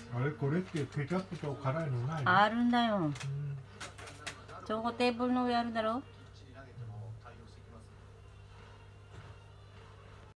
あれこれってケチャップと辛いのないの？ あるんだよ。チョコテーブルの上あるだろ。